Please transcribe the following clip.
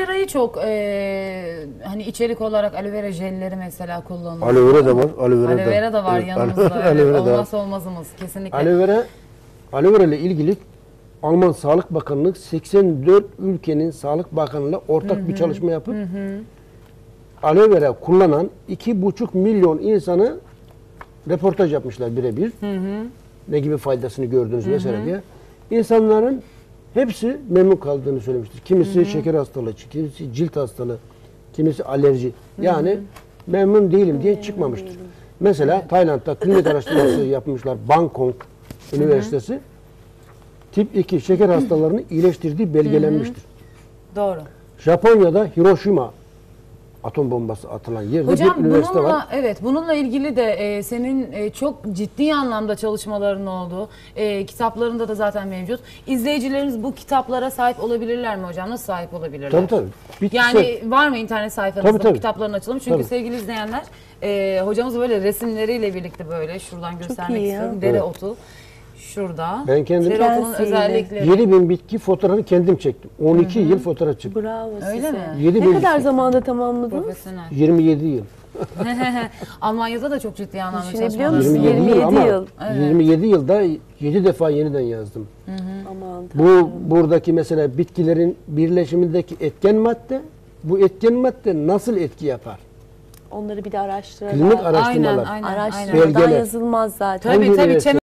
verayı çok hani içerik olarak aloe vera jelleri mesela kullanılıyor. Aloe vera da var. Aloe vera da var Evet, yanımızda. aloe vera da var. Olmazsa olmazımız kesinlikle. Aloe vera ile ilgili Alman Sağlık Bakanlığı 84 ülkenin Sağlık Bakanlığı'yla ortak bir çalışma yapıp aloe vera kullanan 2,5 milyon insanı röportaj yapmışlar birebir. Ne gibi faydasını gördünüz vesaire diye. İnsanların hepsi memnun kaldığını söylemiştir. Kimisi şeker hastalığı, kimisi cilt hastalığı, kimisi alerji. Yani memnun değilim diye çıkmamıştır. Mesela Tayland'da klinik araştırması yapmışlar. Bangkok Üniversitesi. Tip 2 şeker hastalarını iyileştirdiği belgelenmiştir. Doğru. Japonya'da Hiroşima atom bombası atılan yerde Hocam, bir üniversite var. Evet, bununla ilgili de senin çok ciddi anlamda çalışmaların olduğu, kitaplarında da zaten mevcut. İzleyicilerimiz bu kitaplara sahip olabilirler mi hocam? Nasıl sahip olabilirler? Tabii. Yani var mı internet sayfanızda Tabii. bu kitapların açılımı? Çünkü sevgili izleyenler, hocamız böyle resimleriyle birlikte böyle şuradan göstermek istiyorum. Dereotu. Şurada. Ben kendim Dereotunun özellikleri. 7000 bitki fotoğrafını kendim çektim. 12 yıl fotoğraf çektim. Bravo Öyle size. mi? 7000 Ne kadar bitki. zamanda tamamladınız? Profesyonel. 27 yıl. Almanya'da da çok ciddi anlamda Düşünebiliyor çalışmalar. musun? 27 yıl ama 27 yıl. 27 yılda 7 defa yeniden yazdım. Aman Bu buradaki mesela bitkilerin birleşimindeki etken madde, bu etken madde nasıl etki yapar? onları bir de araştıralım. Klinik araştırmalar. Aynen. Araştırmadan Belgeler. yazılmaz zaten. Tabii Hangi tabii. üniversite?